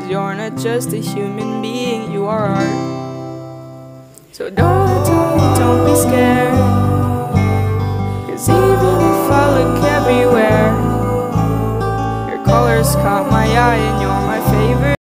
'cause you're not just a human being, you are art. So don't be scared, 'cause even if I look everywhere, your colors caught my eye and you're my favorite.